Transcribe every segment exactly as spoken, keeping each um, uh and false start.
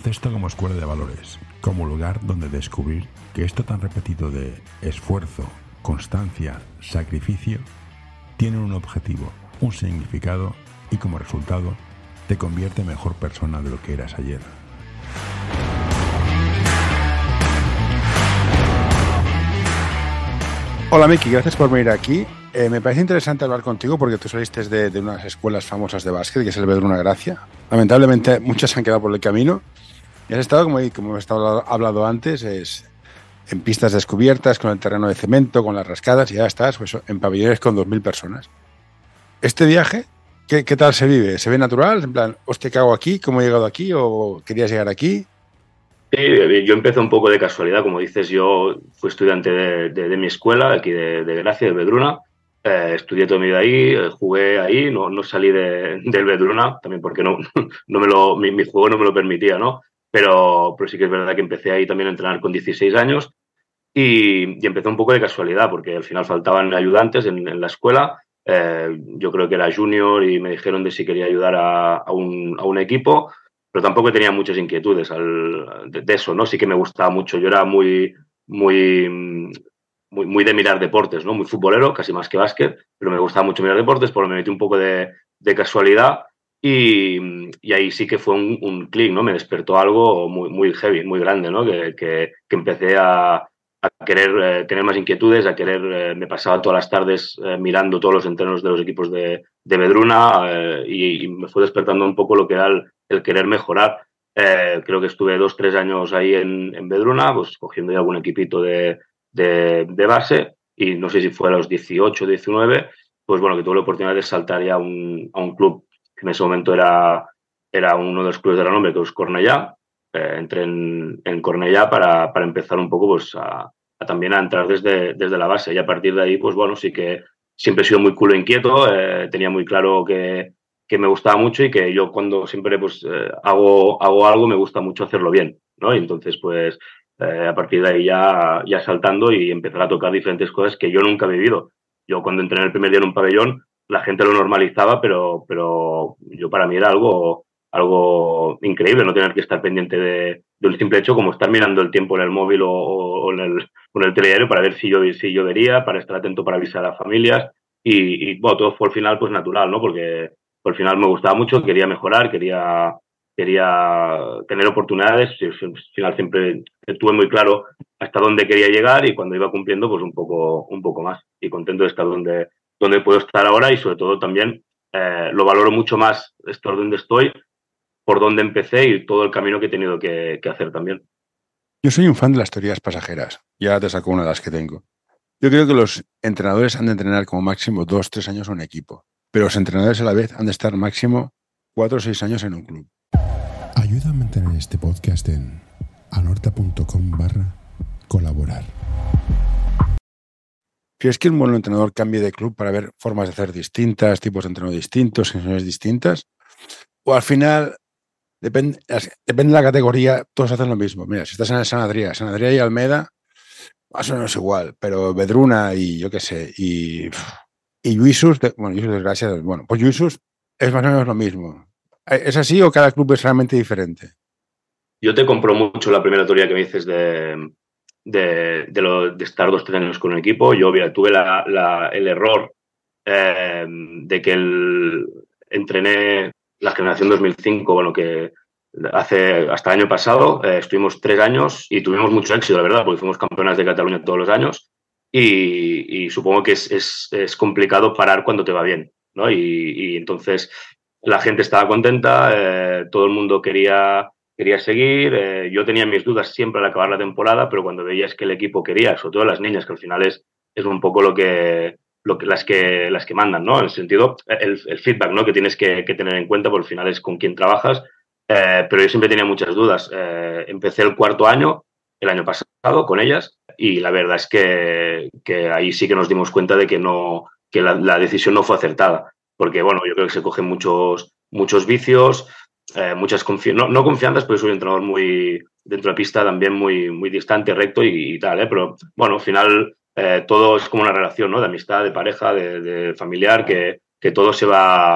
baloncesto como escuela de valores, como lugar donde descubrir que esto tan repetido de esfuerzo, constancia, sacrificio, tiene un objetivo, un significado y como resultado te convierte en mejor persona de lo que eras ayer. Hola Miki, gracias por venir aquí. Eh, me parece interesante hablar contigo porque tú saliste de, de unas escuelas famosas de básquet, que es el Vedruna Gracia. Lamentablemente muchas han quedado por el camino. Y has estado, como, como hemos estado hablado antes, es en pistas descubiertas, con el terreno de cemento, con las rascadas, y ya estás pues, en pabellones con dos mil personas. Este viaje, ¿qué, ¿qué tal se vive? ¿Se ve natural? En plan, hostia, ¿qué hago aquí? ¿Cómo he llegado aquí? ¿O querías llegar aquí? Sí, yo empecé un poco de casualidad, como dices, yo fui estudiante de, de, de mi escuela, aquí de, de Gracia, de Vedruna. Eh, estudié toda mi vida ahí, eh, jugué ahí, no, no salí de, del Vedruna, también porque no, no me lo, mi, mi juego no me lo permitía, ¿no? Pero, pero sí que es verdad que empecé ahí también a entrenar con dieciséis años y, y empecé un poco de casualidad, porque al final faltaban ayudantes en, en la escuela. Eh, yo creo que era junior y me dijeron de si quería ayudar a, a, un, a un equipo, pero tampoco tenía muchas inquietudes al, de, de eso, ¿no? Sí que me gustaba mucho. Yo era muy, muy, muy, muy de mirar deportes, ¿no? Muy futbolero, casi más que básquet, pero me gustaba mucho mirar deportes, por lo que me metí un poco de, de casualidad y, y ahí sí que fue un, un clic, ¿no? Me despertó algo muy, muy heavy, muy grande, ¿no? Que, que, que empecé a, a querer eh, tener más inquietudes, a querer, eh, me pasaba todas las tardes eh, mirando todos los entrenos de los equipos de, de Vedruna eh, y, y me fue despertando un poco lo que era el, el querer mejorar. Eh, creo que estuve dos, tres años ahí en, en Vedruna, pues cogiendo ya algún equipito de, de, de base y no sé si fue a los dieciocho, diecinueve, pues bueno, que tuve la oportunidad de saltar ya a un, a un club que en ese momento era, era uno de los clubes de renombre, que es Cornellà. Eh, entré en, en Cornellà para, para empezar un poco pues a, a también a entrar desde, desde la base y a partir de ahí pues bueno, sí que siempre he sido muy culo inquieto, eh, tenía muy claro que, que me gustaba mucho y que yo cuando siempre pues eh, hago, hago algo me gusta mucho hacerlo bien, ¿no? Y entonces pues eh, a partir de ahí ya, ya saltando y empezar a tocar diferentes cosas que yo nunca he vivido. Yo cuando entré en el primer día en un pabellón la gente lo normalizaba, pero, pero yo para mí era algo algo increíble, no tener que estar pendiente de, de un simple hecho como estar mirando el tiempo en el móvil o, o en, el, o en el telediario para ver si, yo, si llovería, para estar atento para avisar a las familias y, y bueno, todo fue al final pues natural, ¿no? Porque al final me gustaba mucho, quería mejorar, quería, quería tener oportunidades y al final siempre tuve muy claro hasta dónde quería llegar y cuando iba cumpliendo pues un poco, un poco más y contento de estar donde, donde puedo estar ahora y sobre todo también eh, lo valoro mucho más estar donde estoy por dónde empecé y todo el camino que he tenido que, que hacer también. Yo soy un fan de las teorías pasajeras. Ya te saco una de las que tengo. Yo creo que los entrenadores han de entrenar como máximo dos, tres años a un equipo, pero los entrenadores a la vez han de estar máximo cuatro o seis años en un club. Ayuda a mantener este podcast en anorta.com barra colaborar. ¿Crees que un buen entrenador cambie de club para ver formas de hacer distintas, tipos de entrenador distintos, sensaciones distintas? ¿O al final... Depende, depende de la categoría, todos hacen lo mismo? Mira, si estás en el San Adrià, San Adrià y Almeda, más o menos igual, pero Vedruna y yo qué sé, y, y Lluïsos, bueno, Lluïsos desgracia, bueno, pues Lluïsos es más o menos lo mismo. ¿Es así o cada club es realmente diferente? Yo te compro mucho la primera teoría que me dices de, de, de, lo, de estar dos, tres años con un equipo. Yo mira, tuve la, la, el error eh, de que el, entrené la generación dos mil cinco, bueno, que hace hasta el año pasado eh, estuvimos tres años y tuvimos mucho éxito, la verdad, porque fuimos campeonas de Cataluña todos los años y, y supongo que es, es, es complicado parar cuando te va bien, ¿no? Y, y entonces la gente estaba contenta, eh, todo el mundo quería, quería seguir, eh, yo tenía mis dudas siempre al acabar la temporada, pero cuando veías que el equipo quería, sobre todo las niñas, que al final es, es un poco lo que... Lo que, las, que, las que mandan, ¿no? En el sentido, el, el feedback, ¿no? Que tienes que, que tener en cuenta, porque al final es con quien trabajas. Eh, pero yo siempre tenía muchas dudas. Eh, empecé el cuarto año, el año pasado, con ellas, y la verdad es que, que ahí sí que nos dimos cuenta de que, no, que la, la decisión no fue acertada. Porque, bueno, yo creo que se cogen muchos, muchos vicios, eh, muchas confi- no, no confianzas, pero soy un entrenador muy, dentro de la pista también muy, muy distante, recto y, y tal, ¿eh? Pero, bueno, al final... Eh, todo es como una relación, ¿no? De amistad, de pareja, de, de familiar, que, que todo se va,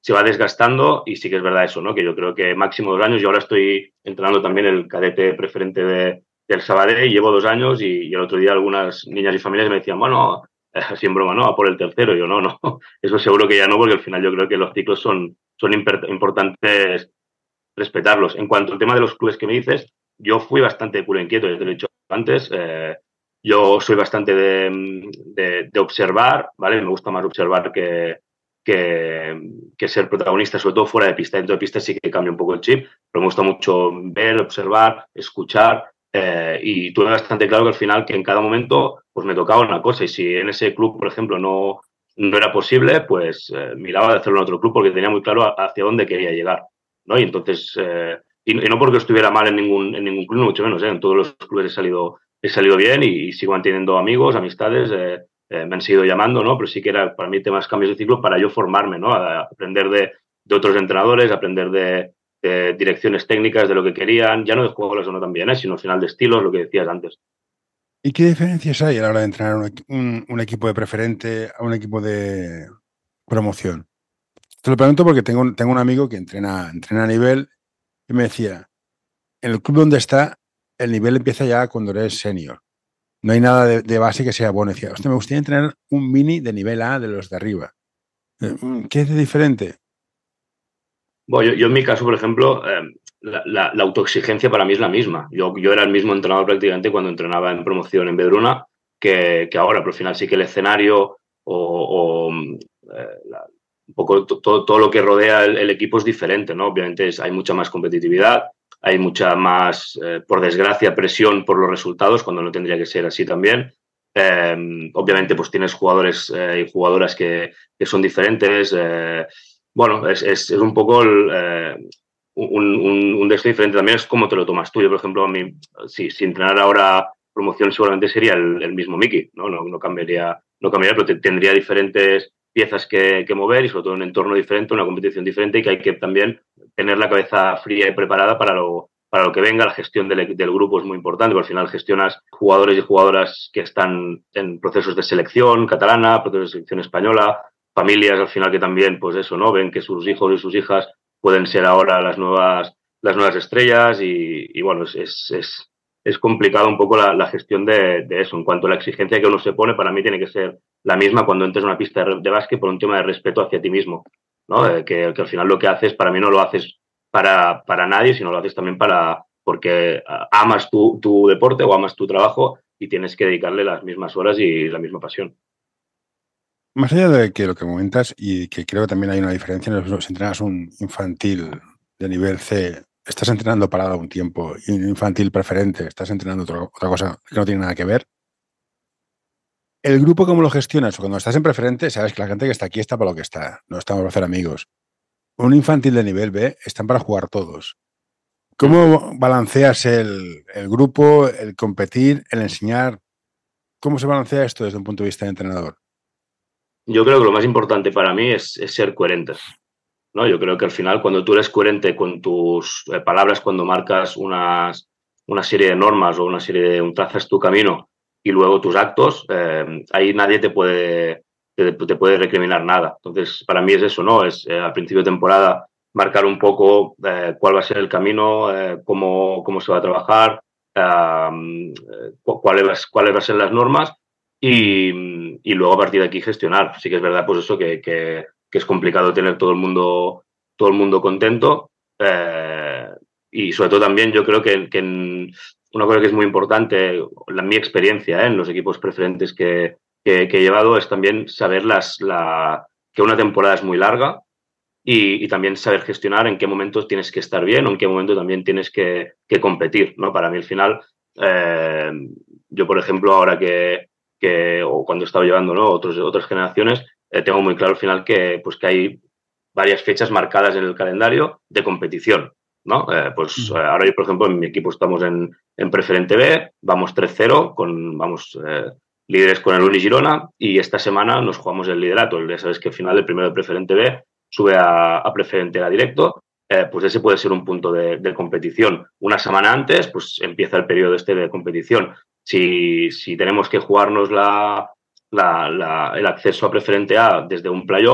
se va desgastando y sí que es verdad eso, ¿no? Que yo creo que máximo dos años. Yo ahora estoy entrenando también el cadete preferente de, del Sabadell, llevo dos años y, y el otro día algunas niñas y familias me decían, bueno, así en broma, no, a por el tercero. Y yo, no, no, eso seguro que ya no, porque al final yo creo que los ciclos son, son importantes respetarlos. En cuanto al tema de los clubes que me dices, yo fui bastante culo inquieto, ya te lo he dicho antes. Eh, yo soy bastante de, de, de observar, ¿vale? Me gusta más observar que, que, que ser protagonista, sobre todo fuera de pista. Dentro de pista sí que cambia un poco el chip, pero me gusta mucho ver, observar, escuchar. Eh, y tuve bastante claro que al final, que en cada momento, pues me tocaba una cosa. Y si en ese club, por ejemplo, no, no era posible, pues eh, miraba de hacerlo en otro club porque tenía muy claro hacia dónde quería llegar, ¿no? Y entonces, eh, y, y no porque estuviera mal en ningún, en ningún club, mucho menos, ¿eh? En todos los clubes he salido, he salido bien y, y sigo manteniendo amigos, amistades, eh, eh, me han seguido llamando, ¿no? Pero sí que era para mí temas cambios de ciclo para yo formarme, ¿no? A, a aprender de, de otros entrenadores, aprender de, de direcciones técnicas, de lo que querían, ya no de juegos o no también, ¿eh? Sino al final de estilos, lo que decías antes. ¿Y qué diferencias hay a la hora de entrenar un, un, un equipo de preferente a un equipo de promoción? Te lo pregunto porque tengo, tengo un amigo que entrena, entrena a nivel y me decía, en el club donde está, el nivel empieza ya cuando eres senior. No hay nada de, de base que sea bueno. Decía, hostia, me gustaría entrenar un mini de nivel A de los de arriba. ¿Qué es de diferente? Bueno, yo, yo en mi caso, por ejemplo, eh, la, la, la autoexigencia para mí es la misma. Yo, yo era el mismo entrenador prácticamente cuando entrenaba en promoción en Vedruna que, que ahora, pero al final sí que el escenario o, o eh, la, un poco todo, todo lo que rodea el, el equipo es diferente, ¿no? Obviamente es, hay mucha más competitividad, hay mucha más, eh, por desgracia, presión por los resultados, cuando no tendría que ser así también. Eh, obviamente, pues tienes jugadores eh, y jugadoras que, que son diferentes. Eh, bueno, es, es, es un poco el, eh, un, un, un deseo diferente. También es cómo te lo tomas tú. Yo, por ejemplo, a mí, si, si entrenar ahora promoción seguramente sería el, el mismo Miki, ¿no? No, no cambiaría, no cambiaría, pero te, tendría diferentes piezas que, que mover y sobre todo un entorno diferente, una competición diferente y que hay que también tener la cabeza fría y preparada para lo, para lo que venga. La gestión del, del grupo es muy importante, porque al final gestionas jugadores y jugadoras que están en procesos de selección catalana, procesos de selección española, familias al final que también, pues eso, ¿no? Ven que sus hijos y sus hijas pueden ser ahora las nuevas, las nuevas estrellas y, y bueno, es, es, es, es complicado un poco la, la gestión de, de eso. En cuanto a la exigencia que uno se pone, para mí tiene que ser la misma cuando entres a una pista de, de básquet por un tema de respeto hacia ti mismo, ¿no? Eh, que, que al final lo que haces, para mí no lo haces para, para nadie, sino lo haces también para porque amas tu, tu deporte o amas tu trabajo y tienes que dedicarle las mismas horas y la misma pasión. Más allá de que lo que comentas, y que creo que también hay una diferencia, si entrenas un infantil de nivel C, estás entrenando parado un tiempo, y un infantil preferente, estás entrenando otro, otra cosa que no tiene nada que ver. El grupo, ¿cómo lo gestionas? Cuando estás en preferente, sabes que la gente que está aquí está para lo que está, no estamos para hacer amigos. Un infantil de nivel B están para jugar todos. ¿Cómo balanceas el, el grupo, el competir, el enseñar? ¿Cómo se balancea esto desde un punto de vista de entrenador? Yo creo que lo más importante para mí es, es ser coherentes, ¿no? Yo creo que al final cuando tú eres coherente con tus eh, palabras, cuando marcas unas, una serie de normas o una serie de, un trazas tu camino y luego tus actos, eh, ahí nadie te puede, te, te puede recriminar nada. Entonces, para mí es eso, ¿no? Es eh, al principio de temporada marcar un poco eh, cuál va a ser el camino, eh, cómo, cómo se va a trabajar, eh, cuáles, cuáles van a ser las normas. Y, y luego a partir de aquí gestionar. Sí que es verdad, pues eso, que, que, que es complicado tener todo el mundo, todo el mundo contento. Eh, y sobre todo también yo creo que, que en, una cosa que es muy importante, la, mi experiencia ¿eh? en los equipos preferentes que, que, que he llevado es también saber las, la, que una temporada es muy larga y, y también saber gestionar en qué momentos tienes que estar bien o en qué momento también tienes que, que competir, ¿no? Para mí al final, eh, yo por ejemplo ahora que Que, o cuando he estado llevando ¿no? Otros, otras generaciones, eh, tengo muy claro al final que, pues, que hay varias fechas marcadas en el calendario de competición, ¿no? Eh, pues eh, ahora yo, por ejemplo, en mi equipo estamos en, en Preferente B, vamos tres cero, con, vamos eh, líderes con el Uni Girona y esta semana nos jugamos el liderato. Ya sabes que al final el primero de Preferente B sube a, a Preferente A directo, eh, pues ese puede ser un punto de, de competición. Una semana antes, pues empieza el periodo este de competición. Si, si tenemos que jugarnos la, la, la, el acceso a Preferente A desde un playoff,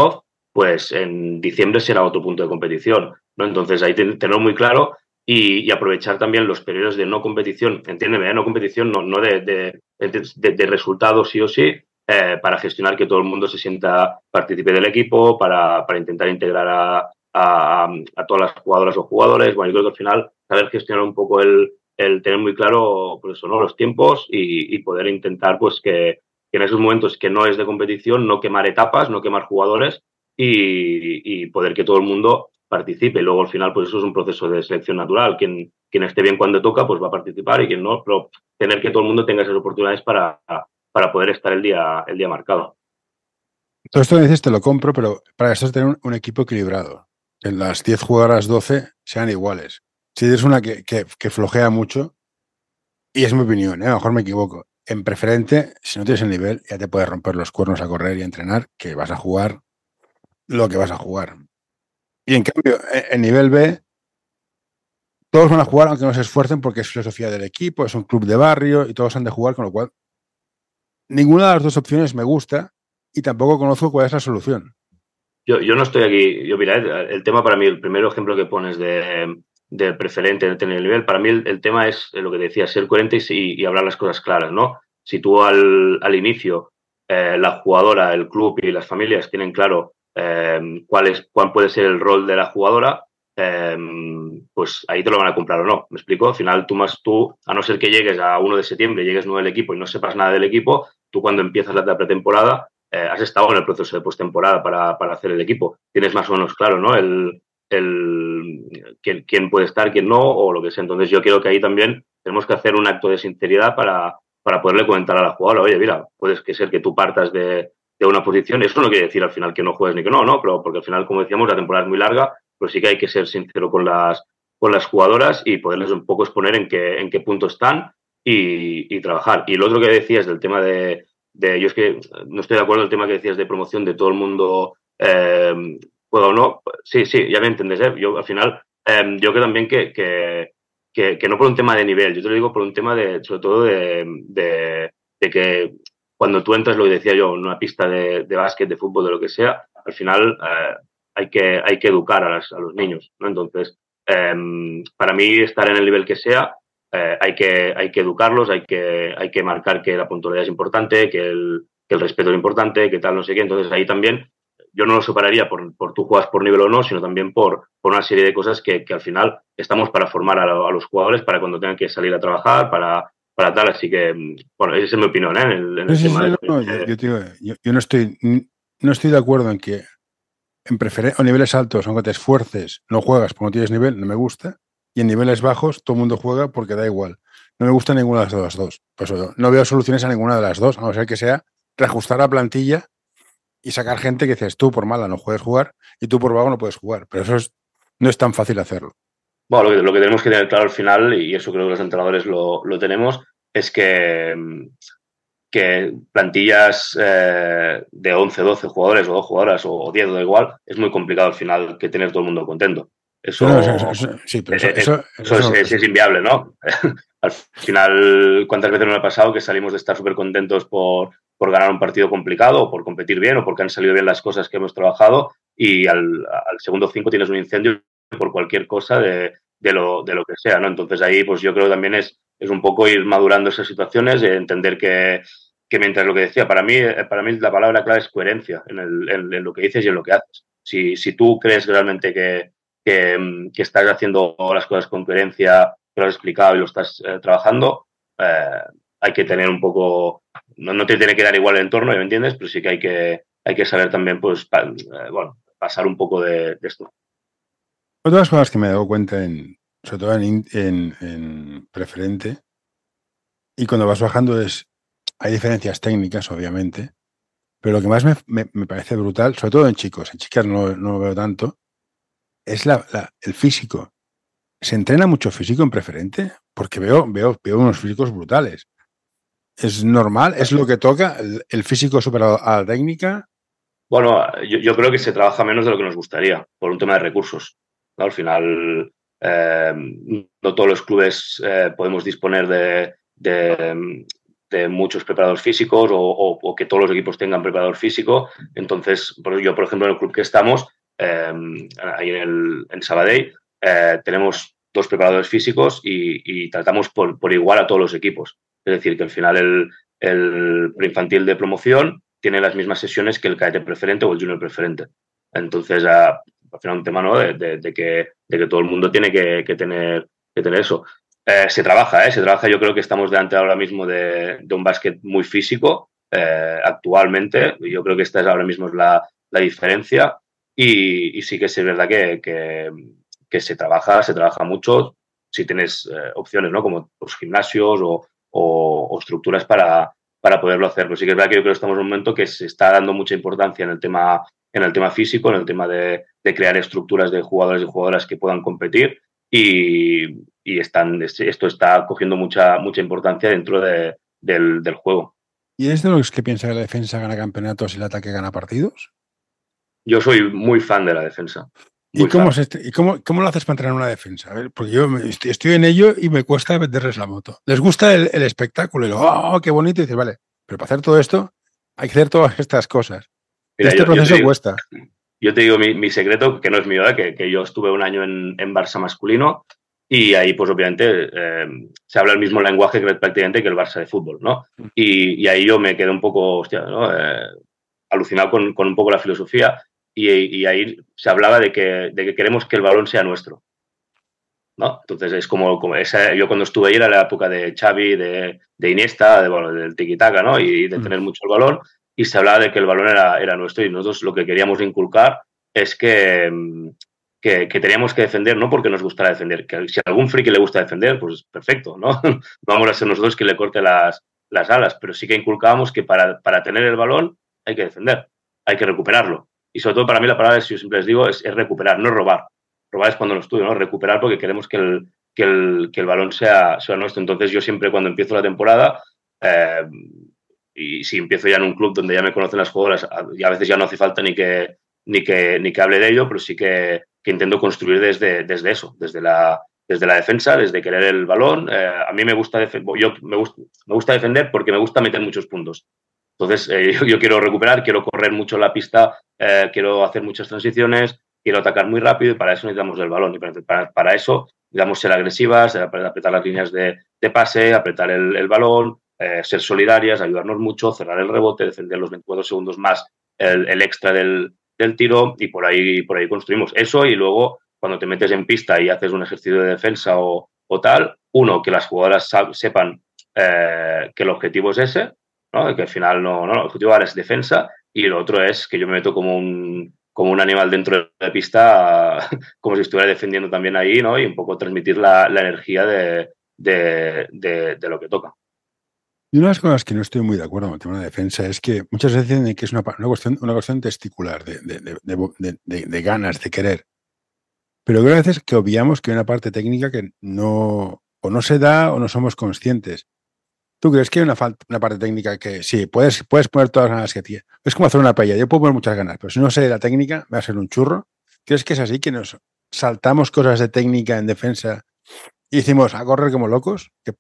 pues en diciembre será otro punto de competición, ¿no? Entonces ahí tenerlo muy claro y, y aprovechar también los periodos de no competición, entiéndeme, ¿eh? No competición, no, no de, de, de, de resultados sí o sí, eh, para gestionar que todo el mundo se sienta partícipe del equipo, para, para intentar integrar a, a, a todas las jugadoras o jugadores. Bueno, yo creo que al final saber gestionar un poco el, el tener muy claro pues eso, ¿no? Los tiempos y, y poder intentar pues que, que en esos momentos que no es de competición, no quemar etapas, no quemar jugadores y, y poder que todo el mundo participe. Luego al final pues eso es un proceso de selección natural. Quien, quien esté bien cuando toca pues va a participar y quien no, pero tener que todo el mundo tenga esas oportunidades para, para poder estar el día, el día marcado. Todo esto que dices te lo compro, pero para eso es tener un, un equipo equilibrado. Que las diez jugadoras, doce sean iguales. Si eres una que, que, que flojea mucho, y es mi opinión, ¿eh? A lo mejor me equivoco, en preferente, si no tienes el nivel, ya te puedes romper los cuernos a correr y a entrenar, que vas a jugar lo que vas a jugar. Y en cambio, en nivel B, todos van a jugar aunque no se esfuercen porque es filosofía del equipo, es un club de barrio y todos han de jugar, con lo cual ninguna de las dos opciones me gusta y tampoco conozco cuál es la solución. Yo, yo no estoy aquí, yo mira, el, el tema para mí, el primer ejemplo que pones de, de preferente, de tener el nivel, para mí el, el tema es lo que decía, ser coherente y, y hablar las cosas claras, ¿no? Si tú al, al inicio, eh, la jugadora, el club y las familias tienen claro eh, cuál, es, cuál puede ser el rol de la jugadora, eh, pues ahí te lo van a comprar o no, ¿me explico? Al final tú más tú, a no ser que llegues a uno de septiembre, llegues nuevo al equipo y no sepas nada del equipo, tú cuando empiezas la pretemporada eh, has estado en el proceso de postemporada para, para hacer el equipo. Tienes más o menos claro, ¿no? El, el quién, quién puede estar, quién no, o lo que sea. Entonces yo creo que ahí también tenemos que hacer un acto de sinceridad para, para poderle comentar a la jugadora, oye, mira, puede que ser que tú partas de, de una posición. Eso no quiere decir al final que no juegues ni que no, ¿no? Pero porque al final, como decíamos, la temporada es muy larga, pero sí que hay que ser sincero con las, con las jugadoras y poderles un poco exponer en qué, en qué punto están y, y trabajar. Y lo otro que decías del tema de, de, yo es que no estoy de acuerdo en el tema que decías de promoción de todo el mundo eh, juega o no. Sí, sí, ya me entendés. ¿eh? Yo al final, eh, yo creo también que, que, que, que no por un tema de nivel, yo te lo digo por un tema de, sobre todo de, de, de que cuando tú entras, lo que decía yo, en una pista de, de básquet, de fútbol, de lo que sea, al final eh, hay, que, hay que educar a, las, a los niños, ¿no? Entonces, eh, para mí estar en el nivel que sea, Eh, hay, que, hay que educarlos, hay que, hay que marcar que la puntualidad es importante, que el, que el respeto es importante, que tal, no sé qué. Entonces ahí también yo no lo separaría por, por tú juegas por nivel o no, sino también por, por una serie de cosas que, que al final estamos para formar a, a los jugadores para cuando tengan que salir a trabajar, para, para tal. Así que, bueno, esa es mi opinión, ¿eh? En el, en el Sí, tema sí, de... no, yo, yo, digo, yo, yo no estoy no estoy de acuerdo en que en preferen- o niveles altos, aunque te esfuerces, no juegas porque no tienes nivel, no me gusta. Y en niveles bajos todo el mundo juega porque da igual. No me gusta ninguna de las dos. Pues no veo soluciones a ninguna de las dos, a no ser que sea reajustar la plantilla y sacar gente que dices, tú por mala no puedes jugar y tú por vago no puedes jugar. Pero eso es, no es tan fácil hacerlo. Bueno, lo que, lo que tenemos que tener claro al final, y eso creo que los entrenadores lo, lo tenemos, es que, que plantillas eh, de once, doce jugadores o dos jugadoras o diez, da igual, es muy complicado al final que tener todo el mundo contento. Eso, no, eso, eso, sí, pero eso, es, eso, eso, eso es, es, es inviable, ¿no? Al final, ¿cuántas veces nos ha pasado que salimos de estar súper contentos por, por ganar un partido complicado o por competir bien o porque han salido bien las cosas que hemos trabajado y al, al segundo cinco tienes un incendio por cualquier cosa de, de, lo, de lo que sea, ¿no? Entonces ahí pues yo creo que también es, es un poco ir madurando esas situaciones y entender que, que mientras lo que decía, para mí, para mí la palabra clave es coherencia en, el, en, en lo que dices y en lo que haces. Si, si tú crees realmente que, que, que estás haciendo las cosas con coherencia, que lo has explicado y lo estás eh, trabajando, eh, hay que tener un poco, no, no te tiene que dar igual el entorno, ¿me entiendes? Pero sí que hay que, hay que saber también, pues, pa, eh, bueno, pasar un poco de, de esto. Otras cosas que me he dado cuenta, en, sobre todo en, en, en preferente, y cuando vas bajando es, hay diferencias técnicas, obviamente, pero lo que más me, me, me parece brutal, sobre todo en chicos, en chicas no, no lo veo tanto, es la, la, el físico. ¿Se entrena mucho físico en preferente? Porque veo, veo, veo unos físicos brutales. ¿Es normal? ¿Es lo que toca? ¿El, el físico supera a la técnica? Bueno, yo, yo creo que se trabaja menos de lo que nos gustaría, por un tema de recursos, ¿no? Al final, eh, no todos los clubes eh, podemos disponer de, de, de muchos preparadores físicos o, o, o que todos los equipos tengan preparador físico. Entonces, yo, por ejemplo, en el club que estamos, eh, ahí en, el, en Sabadell, eh, tenemos dos preparadores físicos y, y tratamos por, por igual a todos los equipos. Es decir, que al final el, el preinfantil de promoción tiene las mismas sesiones que el cadete preferente o el junior preferente. Entonces, a, al final un tema, ¿no?, de, de, de, que, de que todo el mundo tiene que, que, tener, que tener eso. Eh, se trabaja, ¿eh? Se trabaja. Yo creo que estamos delante ahora mismo de, de un básquet muy físico eh, actualmente. Yo creo que esta es ahora mismo es la, la diferencia y, y sí que es verdad que, que, que se trabaja, se trabaja mucho si tienes eh, opciones, ¿no?, como los gimnasios o, o, o estructuras para, para poderlo hacer. Pero sí que es verdad que yo creo que estamos en un momento que se está dando mucha importancia en el tema, en el tema físico, en el tema de, de crear estructuras de jugadores y jugadoras que puedan competir y, y están, esto está cogiendo mucha, mucha importancia dentro de, del, del juego. ¿Y eres de los que piensa que la defensa gana campeonatos y el ataque gana partidos? Yo soy muy fan de la defensa. ¿Y, cómo, se, ¿Y cómo, cómo lo haces para entrenar una defensa? A ver, porque yo estoy, estoy en ello y me cuesta venderles la moto. Les gusta el, el espectáculo y lo, oh, qué bonito. Y dices, vale, pero para hacer todo esto hay que hacer todas estas cosas. Mira, este yo, proceso yo digo, cuesta. Yo te digo mi, mi secreto, que no es mío, ¿eh? que, que yo estuve un año en, en Barça masculino y ahí, pues obviamente, eh, se habla el mismo lenguaje que prácticamente que el Barça de fútbol, ¿no? Y, y ahí yo me quedé un poco, hostia, ¿no? eh, alucinado con, con un poco la filosofía. Y, y ahí se hablaba de que, de que queremos que el balón sea nuestro, ¿no? Entonces es como, como esa, yo cuando estuve ahí era la época de Xavi, de, de Iniesta, de, bueno, del tiki-taka, ¿no? Y de tener mucho el balón y se hablaba de que el balón era, era nuestro y nosotros lo que queríamos inculcar es que, que, que teníamos que defender, no porque nos gustara defender, que si a algún friki le gusta defender, pues perfecto, ¿no? Vamos a ser nosotros que le corte las, las alas, pero sí que inculcábamos que para, para tener el balón hay que defender, hay que recuperarlo. Y sobre todo para mí la palabra, yo siempre les digo, es, es recuperar, no robar. Robar es cuando lo estudio, ¿no? Recuperar porque queremos que el, que el, que el balón sea, sea nuestro. Entonces yo siempre cuando empiezo la temporada, eh, y si empiezo ya en un club donde ya me conocen las jugadoras, y a veces ya no hace falta ni que, ni que, ni que hable de ello, pero sí que, que intento construir desde, desde eso, desde la, desde la defensa, desde querer el balón. Eh, a mí me gusta, yo me, gusta, me gusta defender porque me gusta meter muchos puntos. Entonces, eh, yo, yo quiero recuperar, quiero correr mucho la pista, eh, quiero hacer muchas transiciones, quiero atacar muy rápido y para eso necesitamos el balón. Y para, para, para eso, digamos, ser agresivas, apretar las líneas de, de pase, apretar el, el balón, eh, ser solidarias, ayudarnos mucho, cerrar el rebote, defender los veinticuatro segundos más el, el extra del, del tiro y por ahí, por ahí construimos eso. Y luego, cuando te metes en pista y haces un ejercicio de defensa o, o tal, uno, que las jugadoras sepan eh, que el objetivo es ese, ¿no? Que al final no, no, el objetivo ahora es defensa y lo otro es que yo me meto como un, como un animal dentro de la pista, como si estuviera defendiendo también ahí, ¿no? Y un poco transmitir la, la energía de, de, de, de lo que toca. Y una de las cosas que no estoy muy de acuerdo con el tema de la defensa es que muchas veces dicen que es una, una, cuestión, una cuestión testicular, de, de, de, de, de, de ganas, de querer. Pero creo a veces que obviamos que hay una parte técnica que no, o no se da o no somos conscientes. ¿Tú crees que hay una, falta, una parte técnica que sí, puedes, puedes poner todas las ganas que tienes? Es como hacer una paella. Yo puedo poner muchas ganas, pero si no sé la técnica, me va a ser un churro. ¿Crees que es así, que nos saltamos cosas de técnica en defensa y decimos a correr como locos? ¿Qué?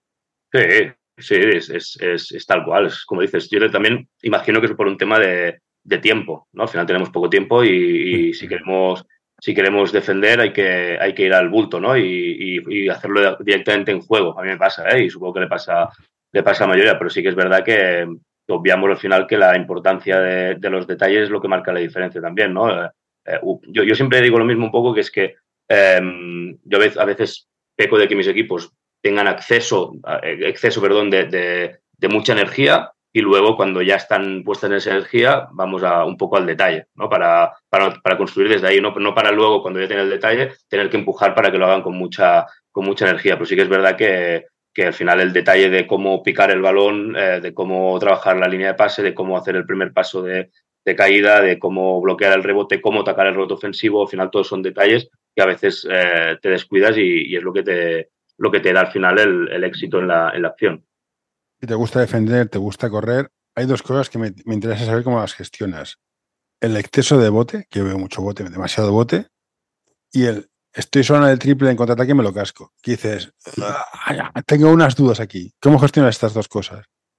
Sí, sí, es, es, es, es tal cual. Es como dices, yo también imagino que es por un tema de, de tiempo, ¿no? Al final tenemos poco tiempo y, y si queremos... Si queremos defender hay que, hay que ir al bulto, ¿no? Y, y, y hacerlo directamente en juego. A mí me pasa, ¿eh? Y supongo que le pasa, le pasa a la mayoría, pero sí que es verdad que obviamos al final que la importancia de, de los detalles es lo que marca la diferencia también, ¿no? Eh, yo, yo siempre digo lo mismo un poco, que es que eh, yo a veces peco de que mis equipos tengan acceso, exceso perdón, de, de, de mucha energía. Y luego, cuando ya están puestas en esa energía, vamos a un poco al detalle, ¿no? Para, para, para construir desde ahí, ¿no? No para luego, cuando ya tienen el detalle, tener que empujar para que lo hagan con mucha, con mucha energía. Pero sí que es verdad que, que al final el detalle de cómo picar el balón, eh, de cómo trabajar la línea de pase, de cómo hacer el primer paso de, de caída, de cómo bloquear el rebote, cómo atacar el rebote ofensivo, al final todos son detalles que a veces eh, te descuidas y, y es lo que te, lo que te da al final el, el éxito en la, en la acción. Si te gusta defender, te gusta correr, hay dos cosas que me, me interesa saber cómo las gestionas. El exceso de bote, que yo veo mucho bote, demasiado bote, y el estoy zona del triple en contraataque y me lo casco. Que dices, tengo unas dudas aquí. ¿Cómo gestionas estas dos cosas?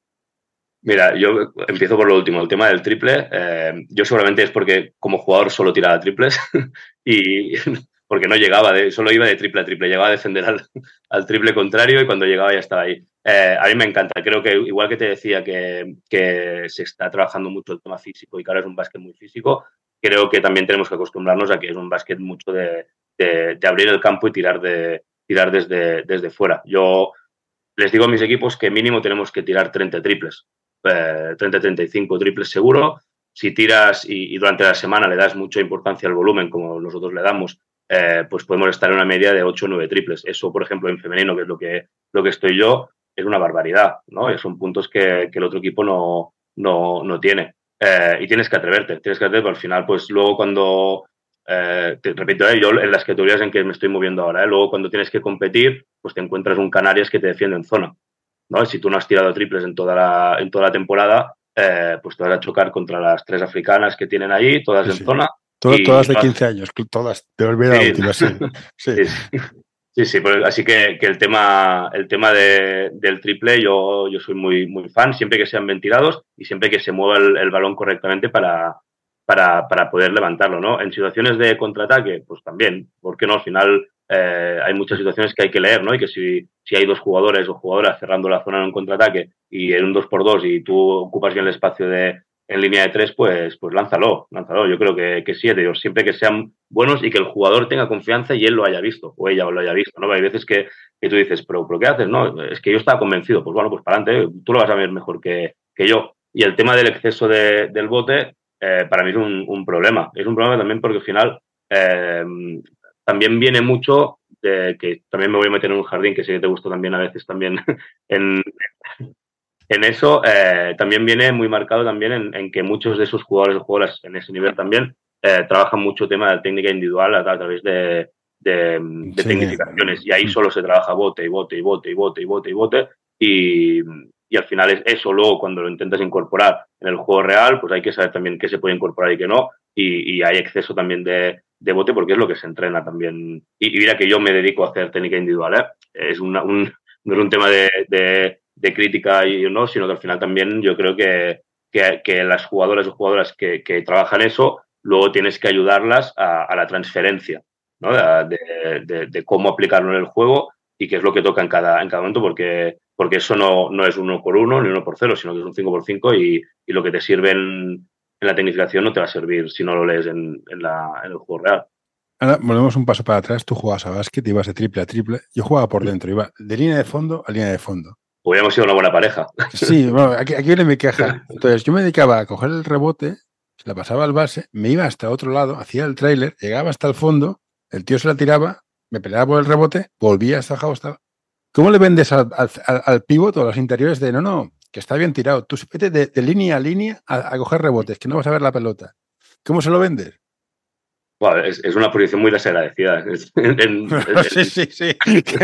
Mira, yo empiezo por lo último, el tema del triple. Eh, yo seguramente es porque como jugador solo tiraba triples y porque no llegaba, de, solo iba de triple a triple, llegaba a defender al, al triple contrario y cuando llegaba ya estaba ahí. Eh, a mí me encanta, creo que igual que te decía que, que se está trabajando mucho el tema físico y que ahora es un básquet muy físico, creo que también tenemos que acostumbrarnos a que es un básquet mucho de, de, de abrir el campo y tirar, de, tirar desde, desde fuera. Yo les digo a mis equipos que mínimo tenemos que tirar treinta triples, eh, treinta a treinta y cinco triples seguro. Si tiras y, y durante la semana le das mucha importancia al volumen, como nosotros le damos, eh, pues podemos estar en una media de ocho o nueve triples. Eso, por ejemplo, en femenino, que es lo que, lo que estoy yo, es una barbaridad, ¿no? Son puntos que, que el otro equipo no, no, no tiene. Eh, y tienes que atreverte, tienes que atreverte, pero al final, pues luego cuando, eh, te repito, eh, yo en las categorías en que me estoy moviendo ahora, eh, luego cuando tienes que competir, pues te encuentras un Canarias que te defiende en zona, ¿no? Si tú no has tirado triples en toda la, en toda la temporada, eh, pues te vas a chocar contra las tres africanas que tienen ahí, todas sí, en sí. zona. Todas, y, todas de quince años, todas, te olvidas sí. la última, sí. Sí, sí. Sí, sí, pues así que, que el tema, el tema de, del triple yo, yo soy muy, muy fan, siempre que sean ventilados y siempre que se mueva el, el balón correctamente para, para, para poder levantarlo, ¿no? En situaciones de contraataque, pues también, porque no, al final eh, hay muchas situaciones que hay que leer, ¿no? Y que si, si hay dos jugadores o jugadoras cerrando la zona en un contraataque y en un dos por dos y tú ocupas bien el espacio de en línea de tres, pues, pues lánzalo, lánzalo. Yo creo que, que sí, digo, siempre que sean buenos y que el jugador tenga confianza y él lo haya visto, o ella lo haya visto, ¿no? Hay veces que, que tú dices, pero, pero ¿qué haces? No, es que yo estaba convencido. Pues bueno, pues para adelante, tú lo vas a ver mejor que, que yo. Y el tema del exceso de, del bote, eh, para mí es un, un problema. Es un problema también porque al final eh, también viene mucho de que también me voy a meter en un jardín, que sé que te gusta también a veces también en... En eso eh, también viene muy marcado también en, en que muchos de esos jugadores o jugadoras en ese nivel también eh, trabajan mucho tema de técnica individual a, a través de, de, de sí, tecnificaciones y ahí solo se trabaja bote y bote y bote y bote y bote y bote y, y al final es eso. Luego cuando lo intentas incorporar en el juego real, pues hay que saber también qué se puede incorporar y qué no, y, y hay exceso también de, de bote porque es lo que se entrena también. Y, y mira que yo me dedico a hacer técnica individual, ¿eh? Es una, un, no es un tema de, de de crítica y no, sino que al final también yo creo que, que, que las jugadoras o jugadoras que, que trabajan eso, luego tienes que ayudarlas a, a la transferencia, ¿no? De, de, de cómo aplicarlo en el juego y qué es lo que toca en cada, en cada momento, porque, porque eso no, no es uno por uno ni uno por cero, sino que es un cinco por cinco y, y lo que te sirve en, en la tecnificación no te va a servir si no lo lees en, en, la, en el juego real. Ahora volvemos un paso para atrás. Tú jugabas a básquet, ibas de triple a triple. Yo jugaba por dentro, iba de línea de fondo a línea de fondo. Hubiéramos sido una buena pareja. Sí, bueno, aquí, aquí viene mi queja. Entonces, yo me dedicaba a coger el rebote, se la pasaba al base, me iba hasta otro lado, hacía el trailer, llegaba hasta el fondo, el tío se la tiraba, me peleaba por el rebote, volvía hasta el... ¿Cómo le vendes al, al, al pívot o a los interiores de no, no, que está bien tirado? Tú vete de, de línea a línea a, a coger rebotes, que no vas a ver la pelota. ¿Cómo se lo vendes? Bueno, es, es una posición muy desagradecida. Es, en, en, sí, sí, sí.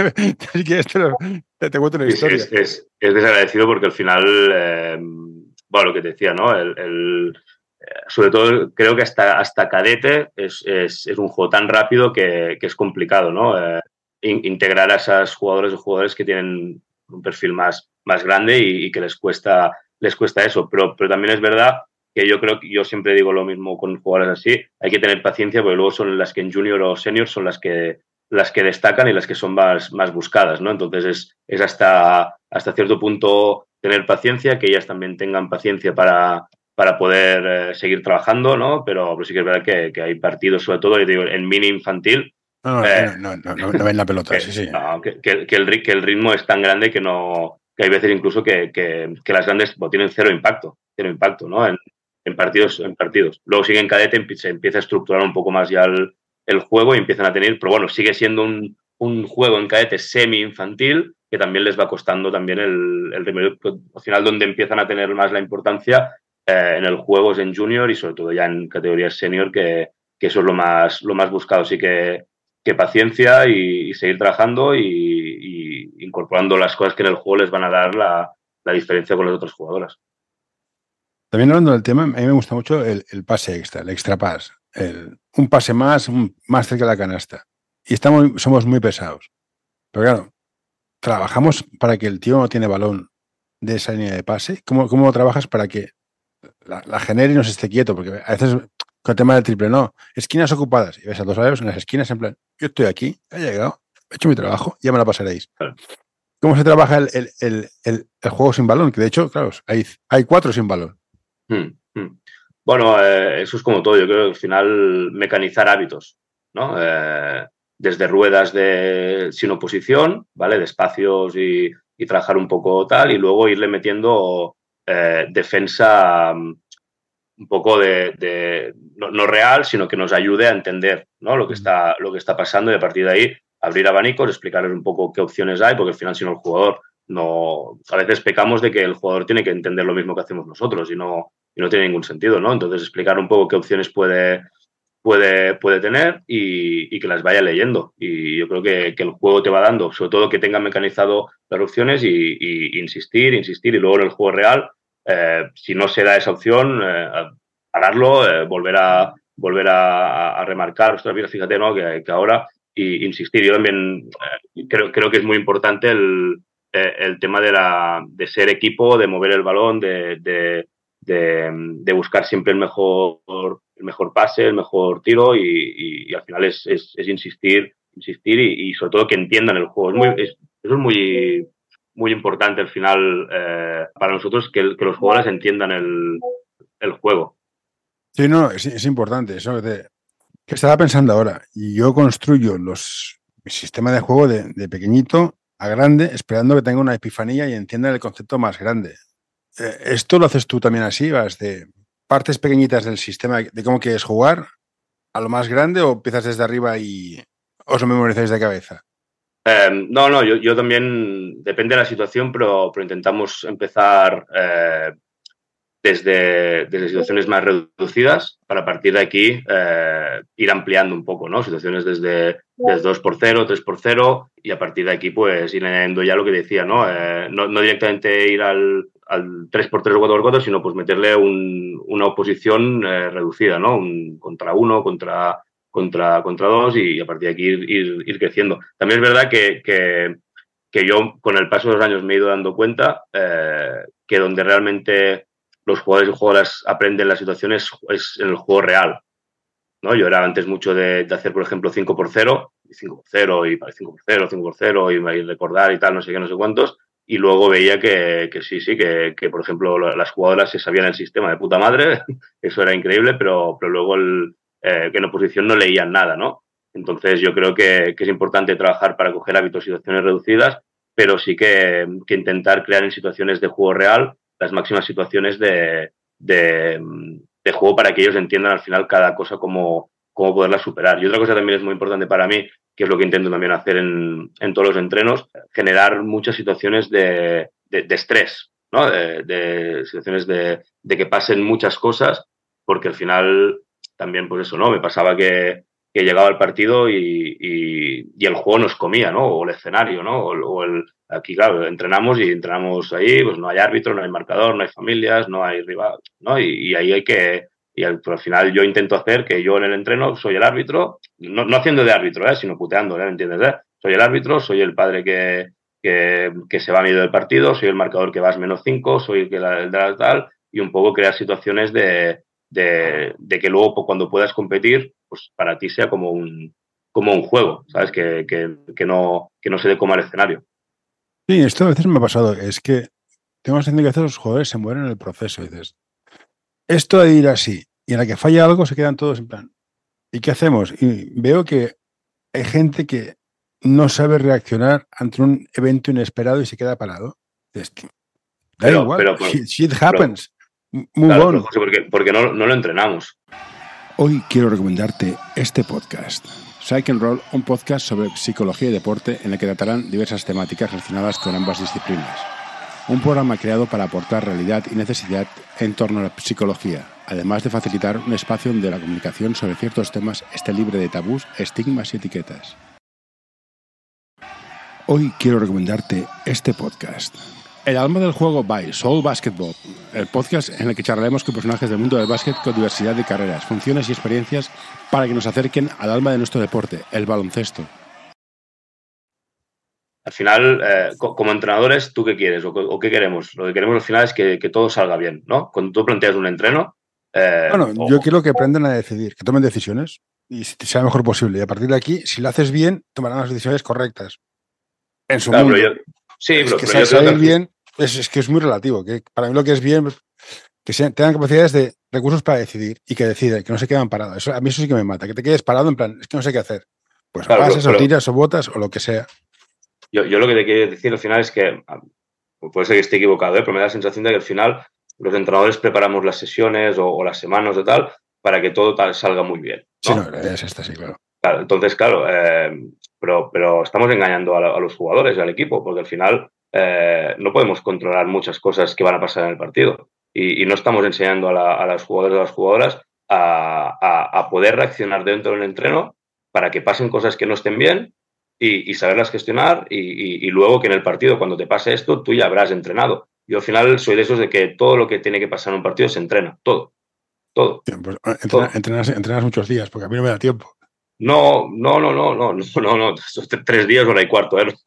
Si quieres te, lo, te, te cuento una historia. Es, es, es desagradecido porque al final, eh, bueno, lo que te decía, ¿no? El, el, sobre todo creo que hasta, hasta cadete es, es, es un juego tan rápido que, que es complicado, ¿no? Eh, in, integrar a esos jugadores o jugadores que tienen un perfil más, más grande y, y que les cuesta, les cuesta eso. Pero, pero también es verdad que yo creo que yo siempre digo lo mismo con jugadores así, hay que tener paciencia porque luego son las que en junior o senior son las que las que destacan y las que son más, más buscadas, ¿no? Entonces es, es hasta, hasta cierto punto tener paciencia, que ellas también tengan paciencia para, para poder eh, seguir trabajando, ¿no? Pero, pero sí que es verdad que, que hay partidos, sobre todo, yo digo, en mini infantil. No, no, eh, no, no, no, no ven la pelota, que, sí, sí. No, que, que, que, el, que el ritmo es tan grande que no que hay veces incluso que, que, que las grandes pues, tienen cero impacto, cero impacto, ¿no? En, en partidos, en partidos. Luego sigue en cadete, se empieza a estructurar un poco más ya el, el juego y empiezan a tener, pero bueno, sigue siendo un, un juego en cadete semi-infantil que también les va costando también el, el remedio. Al final donde empiezan a tener más la importancia eh, en el juego es en junior y sobre todo ya en categorías senior, que, que eso es lo más, lo más buscado. Así que, que paciencia y, y seguir trabajando y, y incorporando las cosas que en el juego les van a dar la, la diferencia con las otras jugadoras. También hablando del tema, a mí me gusta mucho el, el pase extra, el extra pass. El, un pase más, un, más cerca de la canasta. Y estamos, somos muy pesados. Pero claro, trabajamos para que el tío no tiene balón de esa línea de pase? ¿Cómo, cómo trabajas para que la, la genere y no se esté quieto? Porque a veces con el tema del triple, no, esquinas ocupadas, y ves a dos áreas en las esquinas en plan, yo estoy aquí, he llegado, he hecho mi trabajo, ya me la pasaréis. Claro. ¿Cómo se trabaja el, el, el, el, el juego sin balón? Que de hecho, claro, hay, hay cuatro sin balón. Hmm, hmm. Bueno, eh, eso es como todo. Yo creo que al final mecanizar hábitos, ¿no? Eh, desde ruedas de sin oposición, ¿vale? De espacios y, y trabajar un poco tal, y luego irle metiendo eh, defensa um, un poco de, de no, no real, sino que nos ayude a entender, ¿no? Lo que está, lo que está pasando, y a partir de ahí abrir abanicos, explicarles un poco qué opciones hay, porque al final si no el jugador no... A veces pecamos de que el jugador tiene que entender lo mismo que hacemos nosotros y no, y no tiene ningún sentido, ¿no? Entonces explicar un poco qué opciones puede, puede, puede tener y, y que las vaya leyendo. Y yo creo que, que el juego te va dando, sobre todo que tengan mecanizado las opciones y, y, y insistir, insistir, y luego en el juego real, eh, si no se da esa opción, eh, pararlo, eh, volver a volver a, a remarcar, ostras, mira, fíjate, ¿no? Que, que ahora... y insistir. Yo también eh, creo, creo que es muy importante el, eh, el tema de, la, de ser equipo, de mover el balón, de, de, de, de buscar siempre el mejor, el mejor pase, el mejor tiro y, y, y al final es, es, es insistir, insistir y, y sobre todo que entiendan el juego. Es muy, es, eso es muy, muy importante al final eh, para nosotros, que, el, que los jugadores entiendan el, el juego. Sí, no, es, es importante eso de... que estaba pensando ahora, y yo construyo los, mi sistema de juego de, de pequeñito a grande, esperando que tenga una epifanía y entienda el concepto más grande. Eh, ¿Esto lo haces tú también así? ¿Vas de partes pequeñitas del sistema de cómo quieres jugar a lo más grande, o empiezas desde arriba y os lo memorizáis de cabeza? Eh, no, no, yo, yo también, depende de la situación, pero, pero intentamos empezar... Eh, Desde, desde situaciones más reducidas para a partir de aquí eh, ir ampliando un poco, ¿no? Situaciones desde, desde dos por cero, tres por cero y a partir de aquí pues ir añadiendo ya lo que decía, ¿no? Eh, no, no directamente ir al, al tres por tres o cuatro por cuatro, sino pues meterle un, una oposición eh, reducida, ¿no? Un contra uno, contra, contra, contra dos y a partir de aquí ir, ir, ir creciendo. También es verdad que, que, que yo con el paso de los años me he ido dando cuenta eh, que donde realmente los jugadores y jugadoras aprenden las situaciones es en el juego real, ¿no? Yo era antes mucho de, de hacer, por ejemplo, cinco por cero, cinco por cero y para cinco por cero, cinco por cero y, y recordar y tal, no sé qué, no sé cuántos, y luego veía que, que sí, sí, que, que, por ejemplo, las jugadoras se sabían el sistema de puta madre, eso era increíble, pero, pero luego el, eh, que en oposición no leían nada, ¿no? Entonces yo creo que, que es importante trabajar para coger hábitos y situaciones reducidas, pero sí que, que intentar crear en situaciones de juego real las máximas situaciones de, de, de juego para que ellos entiendan al final cada cosa cómo, cómo poderla superar. Y otra cosa también es muy importante para mí, que es lo que intento también hacer en, en todos los entrenos, generar muchas situaciones de, de, de estrés, ¿no? De, de situaciones de, de que pasen muchas cosas, porque al final también, pues eso, ¿no? Me pasaba que, que llegaba al partido y, y, y el juego nos comía, ¿no? O el escenario, ¿no? O, o el... Aquí, claro, entrenamos y entrenamos ahí, pues no hay árbitro, no hay marcador, no hay familias, no hay rival, ¿no? Y, y ahí hay que... Y al, al final yo intento hacer que yo en el entreno soy el árbitro, no, no haciendo de árbitro, ¿eh? Sino puteando, ¿eh? ¿Me entiendes? ¿Eh? Soy el árbitro, soy el padre que, que, que se va a medio del partido, soy el marcador que vas menos cinco, soy el que la, el de la tal, y un poco crear situaciones de, de, de que luego cuando puedas competir, pues para ti sea como un, como un juego, ¿sabes? Que, que, que, no, que no se dé como al escenario. Sí, esto a veces me ha pasado, es que tengo la sensación que a veces los jugadores se mueren en el proceso y dices, esto de ir así, y en la que falla algo se quedan todos en plan, ¿y qué hacemos? Y veo que hay gente que no sabe reaccionar ante un evento inesperado y se queda parado. Dices, da pero, igual, pero, shit, shit happens. Move claro, on. pero, José, porque, porque no, no lo entrenamos. Hoy quiero recomendarte este podcast. Psych and Roll, un podcast sobre psicología y deporte en el que tratarán diversas temáticas relacionadas con ambas disciplinas. Un programa creado para aportar realidad y necesidad en torno a la psicología, además de facilitar un espacio donde la comunicación sobre ciertos temas esté libre de tabús, estigmas y etiquetas. Hoy quiero recomendarte este podcast. El alma del juego by Soul Basketball, el podcast en el que charlaremos con personajes del mundo del básquet con diversidad de carreras, funciones y experiencias para que nos acerquen al alma de nuestro deporte, el baloncesto. al final, eh, co como entrenadores, ¿tú qué quieres o, o qué queremos? Lo que queremos al final es que, que todo salga bien, ¿no? Cuando tú planteas un entreno... Eh, bueno, o, yo quiero que aprendan a decidir, que tomen decisiones y sea lo mejor posible. Y a partir de aquí, si lo haces bien, tomarán las decisiones correctas. En su claro, mundo. Pero yo, sí, es pero, que pero yo salir creo que... bien es, es que es muy relativo. Que para mí lo que es bien, que sean, tengan capacidades de recursos para decidir y que deciden, que no se quedan parados. Eso, a mí eso sí que me mata, que te quedes parado en plan, es que no sé qué hacer. Pues claro, pasas pero, o tiras o botas o lo que sea. Yo, yo lo que te quiero decir al final es que, puede ser que esté equivocado, ¿eh? Pero me da la sensación de que al final los entrenadores preparamos las sesiones o, o las semanas o tal para que todo tal salga muy bien, ¿no? Sí, no, es esta, sí, claro. Claro, entonces, claro, eh, pero, pero estamos engañando a, a los jugadores, al equipo, porque al final eh, no podemos controlar muchas cosas que van a pasar en el partido y, y no estamos enseñando a, la, a los jugadores y a las jugadoras a, a, a poder reaccionar dentro del entreno para que pasen cosas que no estén bien y, y saberlas gestionar y, y, y luego que en el partido, cuando te pase esto, tú ya habrás entrenado. Yo al final soy de esos de que todo lo que tiene que pasar en un partido se entrena, todo, todo. Sí, pues, entrenas, todo. entrenas, entrenas muchos días, porque a mí no me da tiempo. No, no, no, no, no, no, no, no, tres días, hora y cuarto, ¿eh?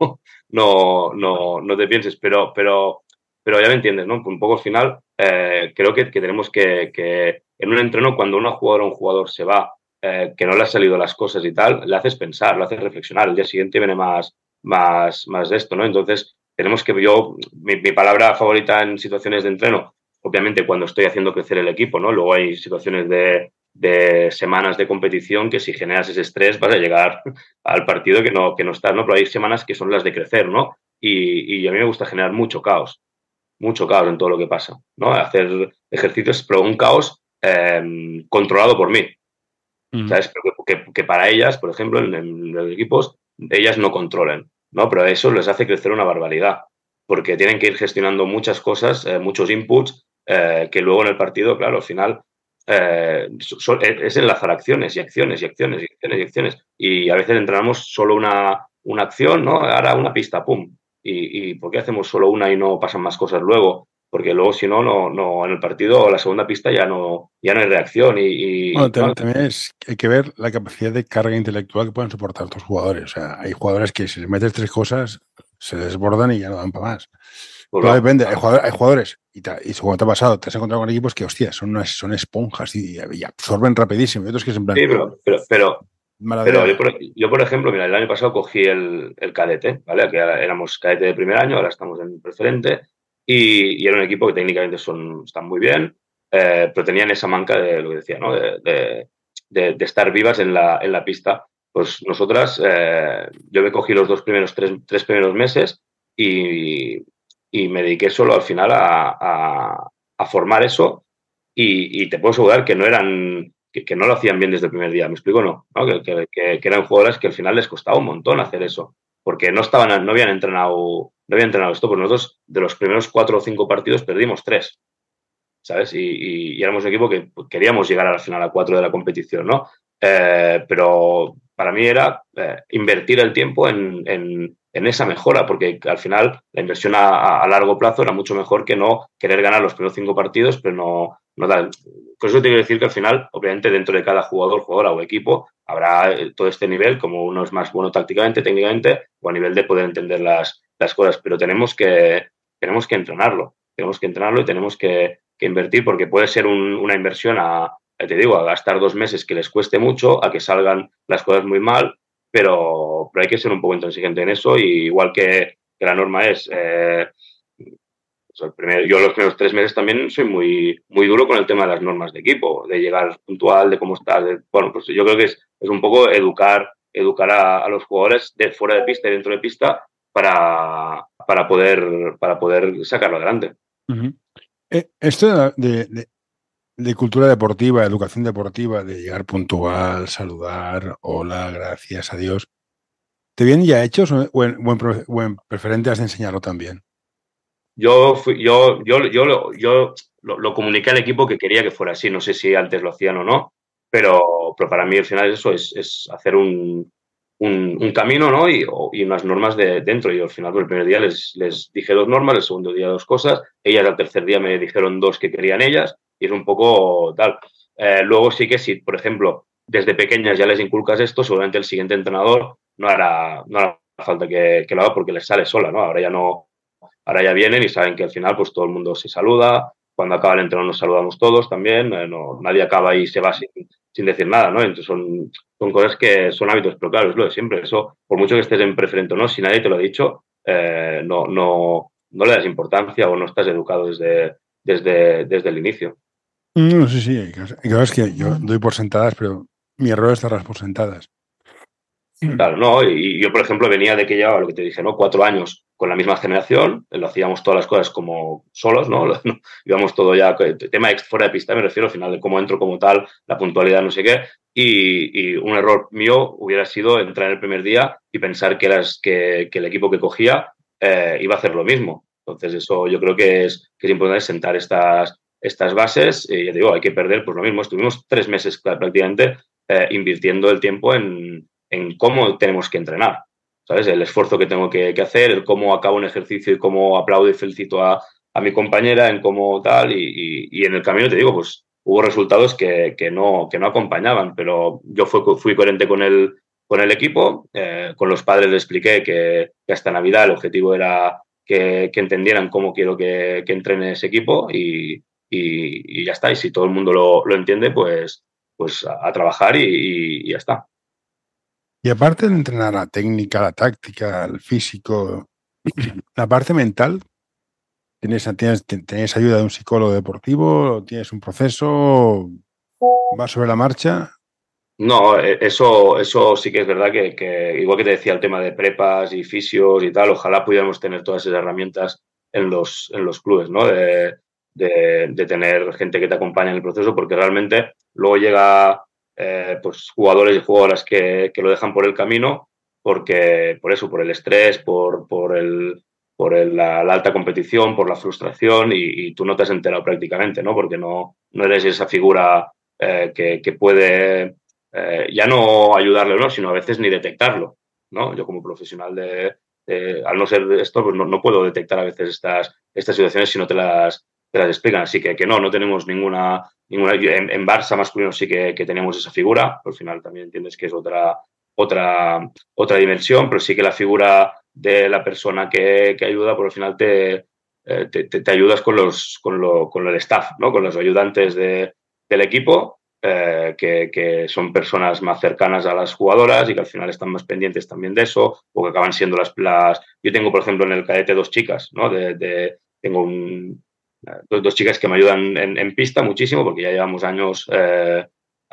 No, no, no te pienses, pero, pero, pero ya me entiendes, ¿no? Un poco al final, eh, creo que, que tenemos que, que, en un entreno, cuando una jugadora o un jugador se va, eh, que no le han salido las cosas y tal, le haces pensar, le haces reflexionar, el día siguiente viene más, más, más de esto, ¿no? Entonces, tenemos que, yo, mi, mi palabra favorita en situaciones de entreno, obviamente cuando estoy haciendo crecer el equipo, ¿no? Luego hay situaciones de de semanas de competición que si generas ese estrés vas a llegar al partido que no, que no estás, ¿no? Pero hay semanas que son las de crecer, ¿no? Y, y a mí me gusta generar mucho caos, mucho caos en todo lo que pasa, ¿no? Hacer ejercicios, pero un caos eh, controlado por mí, mm. ¿Sabes? Que, que, que para ellas, por ejemplo, en, en los equipos, ellas no controlen, ¿no? Pero eso les hace crecer una barbaridad, porque tienen que ir gestionando muchas cosas, eh, muchos inputs, eh, que luego en el partido, claro, al final Eh, es enlazar acciones y acciones y acciones y acciones y acciones. Y a veces entrenamos solo una, una acción, ¿no? Ahora una pista, pum. ¿Y, ¿Y por qué hacemos solo una y no pasan más cosas luego? Porque luego, si no, no, no en el partido, la segunda pista ya no, ya no hay reacción. Y, y bueno, también, ¿no? también es, hay que ver la capacidad de carga intelectual que pueden soportar estos jugadores. O sea, hay jugadores que si les metes tres cosas, se desbordan y ya no dan para más. Pues todo depende. Hay jugadores, hay jugadores y, te, y según te ha pasado, te has encontrado con equipos que, hostia, son, unas, son esponjas y, y absorben rapidísimo. Y otros que es en plan. Sí, pero, pero, pero, pero yo, por, yo, por ejemplo, mira, el año pasado cogí el, el cadete, ¿vale? Que éramos cadete de primer año, ahora estamos en preferente. Y, y era un equipo que técnicamente son, están muy bien, eh, pero tenían esa manca de lo que decía, ¿no? De, de, de, de estar vivas en la, en la pista. Pues nosotras, eh, yo me cogí los dos primeros, tres, tres primeros meses y. Y me dediqué solo al final a, a, a formar eso y, y te puedo asegurar que no eran que, que no lo hacían bien desde el primer día, ¿me explico? No, ¿no? Que, que, que, eran jugadoras que al final les costaba un montón hacer eso, porque no estaban, no habían entrenado, no habían entrenado esto, pues nosotros de los primeros cuatro o cinco partidos perdimos tres, ¿sabes? Y, y, y éramos un equipo que queríamos llegar a la final a cuatro de la competición, ¿no? Eh, pero para mí era eh, invertir el tiempo en, en en esa mejora, porque al final la inversión a, a largo plazo era mucho mejor que no querer ganar los primeros cinco partidos, pero no, no dar. Por eso te quiero decir que al final, obviamente, dentro de cada jugador, jugadora o equipo, habrá todo este nivel, como uno es más bueno tácticamente, técnicamente, o a nivel de poder entender las, las cosas, pero tenemos que, tenemos que entrenarlo, tenemos que entrenarlo y tenemos que, que invertir, porque puede ser un, una inversión a, te digo, a gastar dos meses que les cueste mucho, a que salgan las cosas muy mal, Pero, pero hay que ser un poco intransigente en eso y igual que, que la norma es, eh, pues el primer, yo los primeros tres meses también soy muy, muy duro con el tema de las normas de equipo, de llegar puntual, de cómo estás. De, bueno, pues yo creo que es, es un poco educar, educar a, a los jugadores de fuera de pista y dentro de pista para, para, poder, para poder sacarlo adelante. Uh-huh. eh, esto de, de, de cultura deportiva, educación deportiva, de llegar puntual, saludar, hola, gracias, adiós, ¿te vienen ya hechos o en, o en, o en preferente has de enseñarlo también? Yo, fui, yo, yo, yo, yo, yo lo, lo comuniqué al equipo que quería que fuera así. No sé si antes lo hacían o no, pero, pero para mí al final eso es, es hacer un, un, un camino, ¿no? Y, o, y unas normas de dentro. Y al final, el primer día les, les dije dos normas, el segundo día dos cosas. Ellas al tercer día me dijeron dos que querían ellas y es un poco tal. Eh, luego sí que si, por ejemplo, desde pequeñas ya les inculcas esto, seguramente el siguiente entrenador no hará, no hará falta que, que lo haga porque les sale sola, ¿no? Ahora ya no, ahora ya vienen y saben que al final pues todo el mundo se saluda, cuando acaba el entreno nos saludamos todos también, eh, no, nadie acaba y se va sin, sin decir nada, ¿no? Entonces son, son cosas que son hábitos, pero claro, es lo de siempre, eso, por mucho que estés en preferente o no, si nadie te lo ha dicho, eh, no, no, no le das importancia o no estás educado desde, desde, desde el inicio. No, sí, sí, claro, es que yo doy por sentadas, pero mi error es darlas por sentadas. Claro, no, y yo, por ejemplo, venía de que llevaba lo que te dije, ¿no? Cuatro años con la misma generación, lo hacíamos todas las cosas como solos, ¿no? Íbamos todo ya, tema fuera de pista, me refiero al final de cómo entro como tal, la puntualidad, no sé qué, y, y un error mío hubiera sido entrar el primer día y pensar que, las, que, que el equipo que cogía eh, iba a hacer lo mismo. Entonces, eso yo creo que es, que es importante sentar estas, estas bases, y ya digo, hay que perder, pues lo mismo, estuvimos tres meses prácticamente eh, invirtiendo el tiempo en en cómo tenemos que entrenar, ¿sabes? El esfuerzo que tengo que, que hacer, el cómo acabo un ejercicio y cómo aplaudo y felicito a, a mi compañera, en cómo tal, y, y, y en el camino te digo, pues hubo resultados que, que, no, que no acompañaban, pero yo fui, fui coherente con el, con el equipo, eh, con los padres les expliqué que, que hasta Navidad el objetivo era que, que entendieran cómo quiero que, que entrene ese equipo y, y, y ya está, y si todo el mundo lo, lo entiende, pues, pues a, a trabajar y, y, y ya está. Y aparte de entrenar la técnica, la táctica, el físico, la parte mental, ¿tienes, tienes, tienes ayuda de un psicólogo deportivo? ¿Tienes un proceso? ¿Vas sobre la marcha? No, eso, eso sí que es verdad que, que, igual que te decía el tema de prepas y fisios y tal, ojalá pudiéramos tener todas esas herramientas en los, en los clubes, ¿no? De, de, de tener gente que te acompañe en el proceso, porque realmente luego llega eh, pues jugadores y jugadoras que, que lo dejan por el camino, porque por eso, por el estrés, por, por, el, por el, la, la alta competición, por la frustración, y, y tú no te has enterado prácticamente, ¿no? Porque no, no eres esa figura eh, que, que puede... Eh, ya no ayudarle o no, sino a veces ni detectarlo, ¿no? Yo como profesional de, de al no ser esto, pues no, no puedo detectar a veces estas, estas situaciones si no te las, te las explican. Así que, que no, no tenemos ninguna... ninguna en, en Barça masculino sí que, que tenemos esa figura, al final también entiendes que es otra, otra, otra dimensión, pero sí que la figura de la persona que, que ayuda, por al final te, te, te, te ayudas con, los, con, lo, con el staff, ¿no? Con los ayudantes de, del equipo. Eh, que, que son personas más cercanas a las jugadoras y que al final están más pendientes también de eso, o que acaban siendo las... las... Yo tengo, por ejemplo, en el cadete dos chicas, ¿no? De, de, tengo un, dos, dos chicas que me ayudan en, en pista muchísimo porque ya llevamos años eh,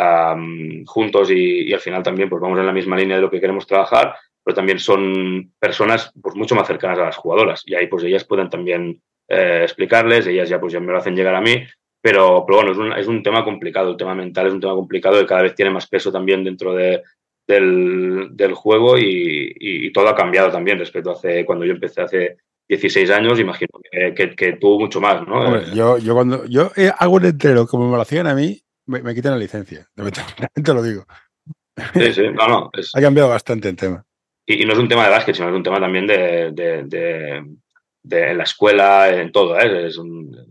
um, juntos y, y al final también pues vamos en la misma línea de lo que queremos trabajar, pero también son personas pues mucho más cercanas a las jugadoras y ahí pues ellas pueden también eh, explicarles, ellas ya pues ya me lo hacen llegar a mí. Pero, pero bueno, es un, es un tema complicado, el tema mental es un tema complicado que cada vez tiene más peso también dentro de, del, del juego y, y, y todo ha cambiado también respecto a hace, cuando yo empecé hace dieciséis años, imagino que, que, que tuvo mucho más, ¿no? Hombre, yo, yo cuando yo hago un entero como me lo hacían a mí, me, me quitan la licencia, te lo digo. Sí, sí, no, no. Es, ha cambiado bastante el tema. Y, y no es un tema de básquet, sino es un tema también de, de, de, de en la escuela, en todo, ¿eh? Es un...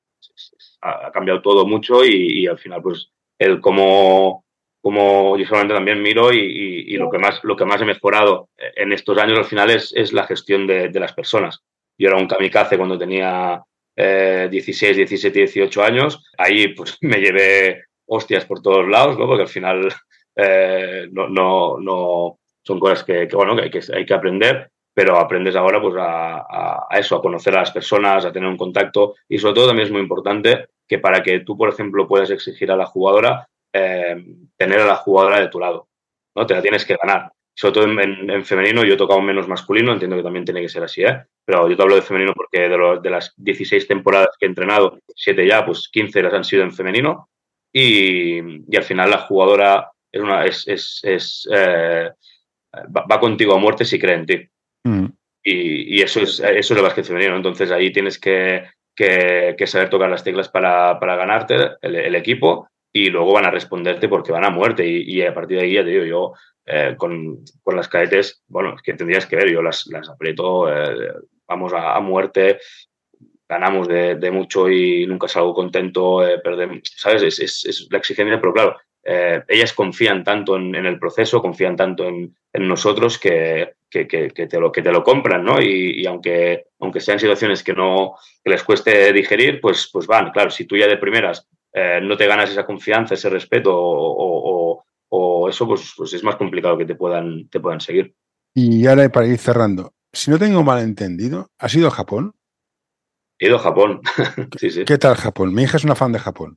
ha cambiado todo mucho y, y al final pues el cómo, cómo yo solamente también miro y, y, y lo que más lo que más he mejorado en estos años al final es, es la gestión de, de las personas. Yo era un kamikaze cuando tenía eh, dieciséis, diecisiete, dieciocho años. Ahí pues me llevé hostias por todos lados, ¿no? Porque al final eh, no, no, no son cosas que, que bueno que hay que hay que aprender. Pero aprendes ahora pues a, a, a eso, a conocer a las personas, a tener un contacto y sobre todo también es muy importante que para que tú, por ejemplo, puedas exigir a la jugadora, eh, tener a la jugadora de tu lado, ¿no? Te la tienes que ganar. Sobre todo en, en, en femenino, yo he tocado menos masculino, entiendo que también tiene que ser así, ¿eh? Pero yo te hablo de femenino porque de, los, de las dieciséis temporadas que he entrenado, siete ya, pues quince las han sido en femenino y, y al final la jugadora es una, es, es, es eh, va, va contigo a muerte si cree en ti. Mm. Y, y eso es eso es el básquet femenino, ¿no? Entonces ahí tienes que, que, que saber tocar las teclas para, para ganarte el, el equipo y luego van a responderte porque van a muerte y, y a partir de ahí ya te digo yo eh, con, con las cadetes, bueno, es que tendrías que ver, yo las, las aprieto, eh, vamos a, a muerte, ganamos de, de mucho y nunca salgo contento, eh, perdemos, ¿sabes? Es, es, es la exigencia, pero claro, eh, ellas confían tanto en, en el proceso, confían tanto en, en nosotros que que, que, que, te, lo, que te lo compran, ¿no? Y, y aunque, aunque sean situaciones que, no, que les cueste digerir, pues, pues van. Claro, si tú ya de primeras eh, no te ganas esa confianza, ese respeto o, o, o eso, pues, pues es más complicado que te puedan, te puedan seguir. Y ahora, para ir cerrando, si no tengo mal entendido, ¿has ido a Japón? He ido a Japón, sí, sí. ¿Qué tal Japón? Mi hija es una fan de Japón.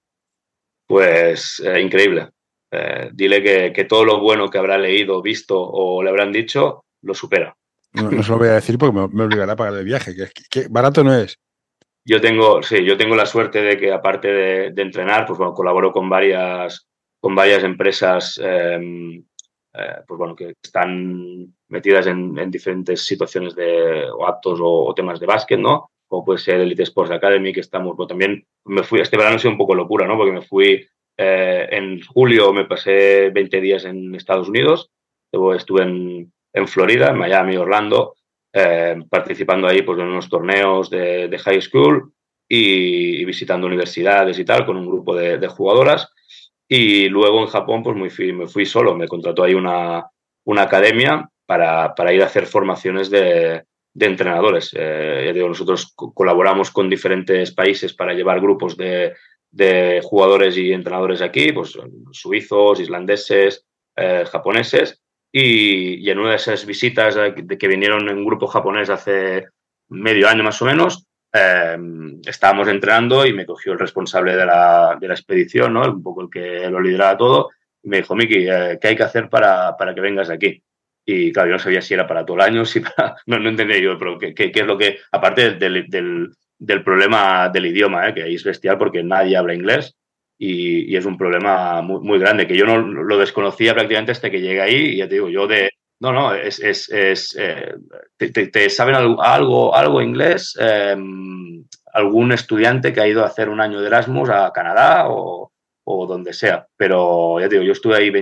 Pues eh, increíble. Eh, dile que, que todo lo bueno que habrá leído, visto o le habrán dicho, lo supera. No, no se lo voy a decir porque me, me obligará a pagar el viaje, que, que barato no es. Yo tengo, sí, yo tengo la suerte de que aparte de, de entrenar, pues bueno, colaboro con varias, con varias empresas eh, eh, pues bueno, que están metidas en, en diferentes situaciones de o actos o, o temas de básquet, ¿no? Como puede ser Elite Sports Academy, que estamos, bueno, también me fui, este verano ha sido un poco locura, ¿no? Porque me fui eh, en julio, me pasé veinte días en Estados Unidos, luego estuve en, en Florida, en Miami, Orlando, eh, participando ahí pues en unos torneos de, de high school y, y visitando universidades y tal, con un grupo de, de jugadoras. Y luego en Japón pues me fui, me fui solo, me contrató ahí una, una academia para, para ir a hacer formaciones de, de entrenadores. Eh, ya digo, nosotros co colaboramos con diferentes países para llevar grupos de, de jugadores y entrenadores aquí, pues suizos, islandeses, eh, japoneses. Y, y en una de esas visitas de que vinieron en un grupo japonés hace medio año más o menos, eh, estábamos entrenando y me cogió el responsable de la, de la expedición, ¿no? Un poco el que lo lideraba todo, y me dijo, Miki, eh, ¿qué hay que hacer para, para que vengas aquí? Y claro, yo no sabía si era para todo el año, si para... No, no entendía yo, pero qué, qué, qué es lo que... Aparte del, del, del problema del idioma, ¿eh? Que ahí es bestial porque nadie habla inglés y, y es un problema muy, muy grande, que yo no lo desconocía prácticamente hasta que llegué ahí y ya te digo, yo de... No, no, es, es, es eh, te, te, te, saben algo, algo, algo inglés, eh, algún estudiante que ha ido a hacer un año de Erasmus a Canadá o, o donde sea. Pero ya te digo, yo estuve ahí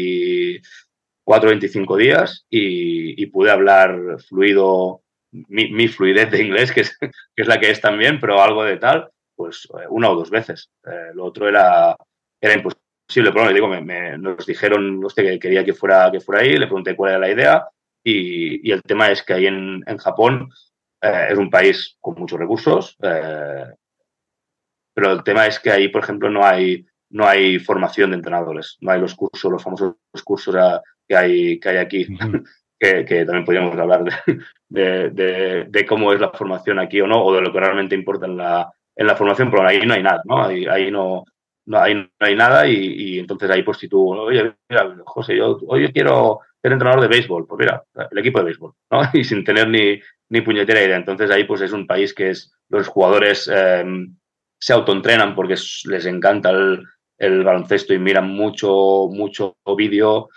veinticuatro, veinticinco días y, y pude hablar fluido, mi, mi fluidez de inglés, que es, que es la que es también, pero algo de tal, pues una o dos veces. Eh, lo otro era, era imposible. Sí, le pregunté, digo, me, me, nos dijeron usted que quería que fuera, que fuera ahí, le pregunté cuál era la idea y, y el tema es que ahí en, en Japón eh, es un país con muchos recursos, eh, pero el tema es que ahí, por ejemplo, no hay, no hay formación de entrenadores, no hay los cursos, los famosos cursos a, que, hay, que hay aquí, uh-huh. que, que también podríamos hablar de, de, de, de cómo es la formación aquí o no, o de lo que realmente importa en la, en la formación, pero ahí no hay nada, ¿no? Ahí, ahí no... No hay, no hay nada y, y entonces ahí pues si tú, oye, mira, José, yo hoy quiero ser entrenador de béisbol, pues mira, el equipo de béisbol, ¿no? Y sin tener ni, ni puñetera idea. Entonces ahí pues es un país que es, los jugadores eh, se autoentrenan porque es, les encanta el, el baloncesto y miran mucho, mucho vídeo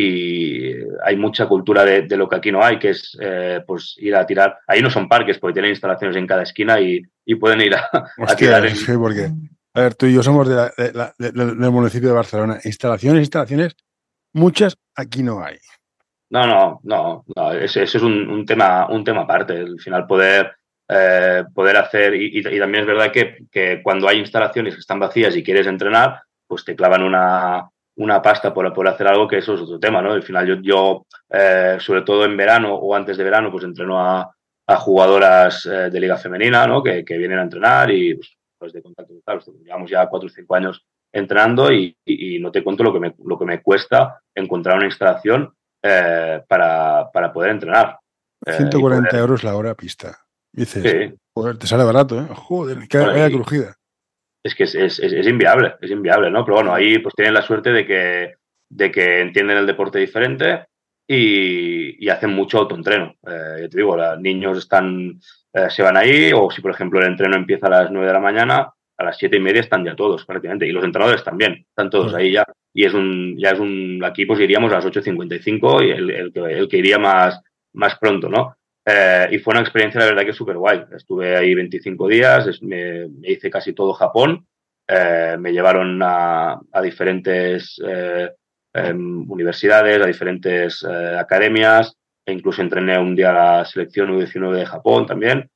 y hay mucha cultura de, de lo que aquí no hay, que es eh, pues ir a tirar. Ahí no son parques porque tienen instalaciones en cada esquina y, y pueden ir a, Hostia, a tirar. En... Sí, porque... A ver, tú y yo somos de la, de la, de, del municipio de Barcelona. Instalaciones, instalaciones, muchas aquí no hay. No, no, no, no. Eso, eso es un, un tema, un tema aparte. Al final poder, eh, poder hacer y, y, y también es verdad que, que cuando hay instalaciones que están vacías y quieres entrenar, pues te clavan una, una pasta por, por hacer algo, que eso es otro tema, ¿no? Al final yo, yo eh, sobre todo en verano o antes de verano, pues entreno a, a jugadoras eh, de liga femenina, ¿no? Que, que vienen a entrenar y pues, pues de contacto total. Llevamos ya cuatro o cinco años entrenando y, y, y no te cuento lo que me, lo que me cuesta encontrar una instalación eh, para, para poder entrenar. Eh, ciento cuarenta poder... euros la hora pista. Dices, sí. Joder, te sale barato, ¿eh? Joder, que vaya crujida. Es que es, es, es, es inviable, es inviable, ¿no? Pero bueno, ahí pues tienen la suerte de que, de que entienden el deporte diferente y, y hacen mucho autoentreno. Eh, yo te digo, los niños están, eh, se van ahí, o si por ejemplo el entreno empieza a las nueve de la mañana, a las siete y media están ya todos prácticamente, y los entrenadores también, están todos ahí ya. Y es un, ya es un, aquí pues iríamos a las ocho cincuenta y cinco y el, el, el que iría más, más pronto, ¿no? Eh, y fue una experiencia, la verdad, que súper guay. Estuve ahí veinticinco días, me, me hice casi todo Japón, eh, me llevaron a, a diferentes eh, eh, universidades, a diferentes eh, academias, e incluso entrené un día a la selección U diecinueve de Japón también.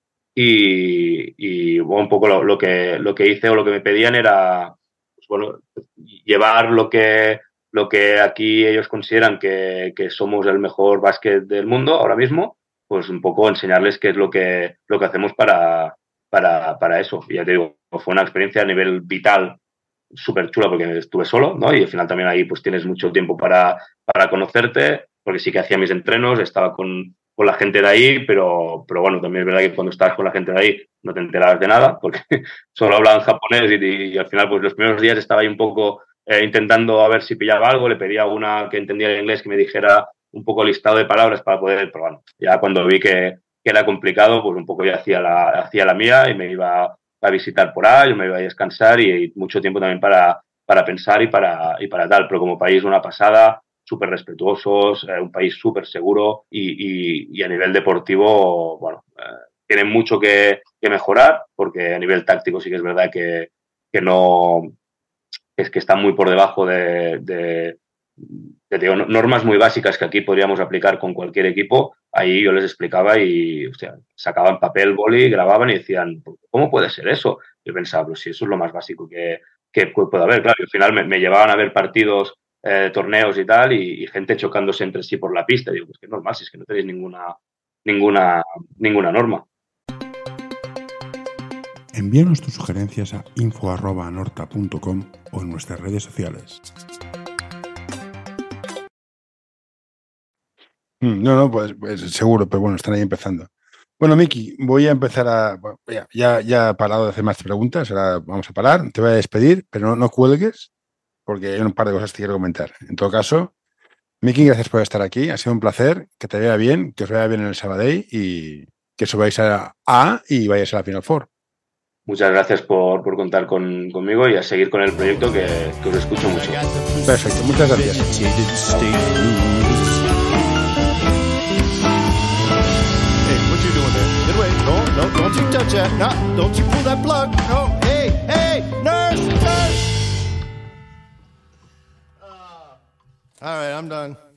Y, y bueno, un poco lo, lo, que, lo que hice o lo que me pedían era, pues, bueno, llevar lo que, lo que aquí ellos consideran que, que somos el mejor básquet del mundo ahora mismo, pues un poco enseñarles qué es lo que, lo que hacemos para, para, para eso. Y ya te digo, fue una experiencia a nivel vital súper chula porque estuve solo, ¿no? Y al final también ahí pues tienes mucho tiempo para, para conocerte, porque sí que hacía mis entrenos, estaba con, con la gente de ahí, pero, pero bueno, también es verdad que cuando estabas con la gente de ahí no te enterabas de nada, porque solo hablaban japonés y, y, y al final pues los primeros días estaba ahí un poco eh, intentando a ver si pillaba algo, le pedía a una que entendiera el inglés que me dijera un poco listado de palabras para poder, pero bueno, ya cuando vi que, que era complicado, pues un poco ya hacía la, hacía la mía y me iba a visitar por ahí, yo me iba a descansar y, y mucho tiempo también para, para pensar y para, y para tal, pero como país una pasada, súper respetuosos, eh, un país súper seguro y, y, y a nivel deportivo, bueno, eh, tienen mucho que, que mejorar porque a nivel táctico sí que es verdad que, que no, es que están muy por debajo de, de, de digo, normas muy básicas que aquí podríamos aplicar con cualquier equipo. Ahí yo les explicaba y o sea, sacaban papel, boli, grababan y decían, ¿cómo puede ser eso? Yo pensaba, pues si eso es lo más básico que, que puede haber. Claro, y al final me, me llevaban a ver partidos, eh, torneos y tal, y, y gente chocándose entre sí por la pista. Y digo, pues que es normal, si es que no tenéis ninguna, ninguna, ninguna norma. Envíanos tus sugerencias a info arroba norta punto com o en nuestras redes sociales. No, no, pues, pues seguro, pero bueno, están ahí empezando. Bueno, Miki, voy a empezar a... Bueno, ya, ya, ya he parado de hacer más preguntas, ahora vamos a parar, te voy a despedir, pero no, no cuelgues, porque hay un par de cosas que quiero comentar. En todo caso, Miki, gracias por estar aquí, ha sido un placer, que te vaya bien, que os vaya bien en el Sabadell y que subáis a A y vayáis a la Final Four. Muchas gracias por, por contar con, conmigo y a seguir con el proyecto que, que os escucho mucho. Perfecto, muchas gracias. No, no, don't you touch that. No, don't you pull that plug. No, hey, hey, nurse, nurse. Uh, all right, I'm done.